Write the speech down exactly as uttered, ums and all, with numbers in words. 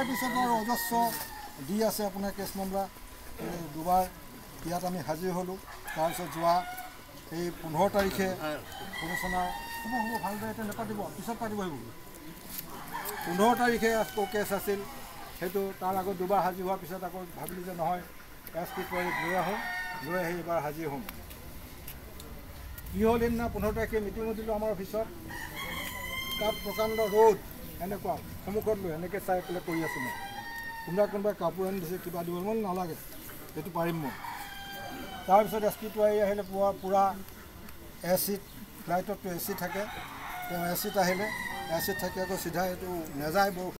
পিছত আৰু অজস্ৰ দি আছে আপোনাৰ কেছ মামলা দুবাৰ ইয়াত আমি হাজিৰ হ'লোঁ তাৰপিছত যোৱা এই পোন্ধৰ তাৰিখে কমিশ্যনাৰ হ'ব হ'ব ভালদৰে এতিয়া নেপাতিব পিছত পাতিব আহিব পোন্ধৰ তাৰিখে আকৌ কেছ আছিল সেইটো তাৰ আগত দুবাৰ হাজিৰ হোৱাৰ পিছত আকৌ ভাবিলোঁ যে নহয় এছ পি কৰি লৈ আহোঁ লৈ আহি এইবাৰ হাজিৰ হ'ম কি হ'ল সেইদিনা পোন্ধৰ তাৰিখে মিটিঙো দিলোঁ আমাৰ অফিচত তাত প্ৰকাণ্ড ৰ'দ এনেকুৱা সন্মুখত লৈ এনেকৈ চাই পেলাই কৰি আছোঁ মই কোনোবাই কোনোবাই কাপোৰ আনি দিছে কিবা দিব মই নালাগে সেইটো পাৰিম মই তাৰপিছত এছ পিটো আহি আহিলে পুৱা পূৰা এ চিত ফ্লাইটততো এ চি থাকে তেওঁ এ চিত আহিলে এ চিত থাকি আকৌ চিধা এইটো নেযায়